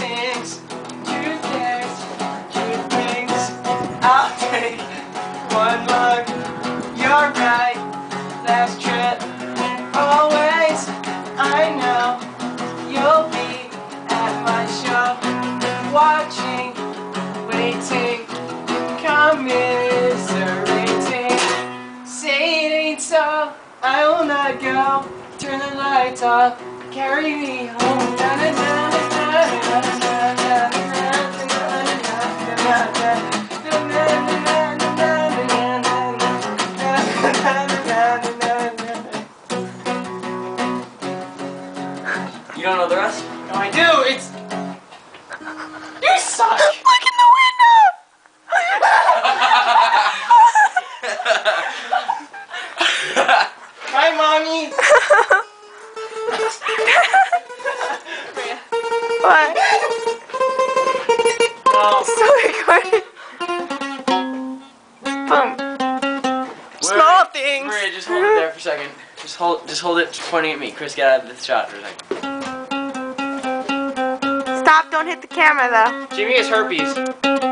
sings, truth dares, truth brings. I'll take one look, you're right, last trip, always, I know, you'll be at my show, watching, waiting, commiserating, say it ain't so, I will not go, turn the lights off, carry me home, na na na na na na na na You don't know the rest? No, I do. It's... You suck! Look in the window! Hi, Mommy! What? No. Still recording. Boom. Small things. Maria, just hold it there for a second. Just hold it pointing at me. Chris, get out of this shot for a second. Stop, don't hit the camera though. Jimmy has herpes.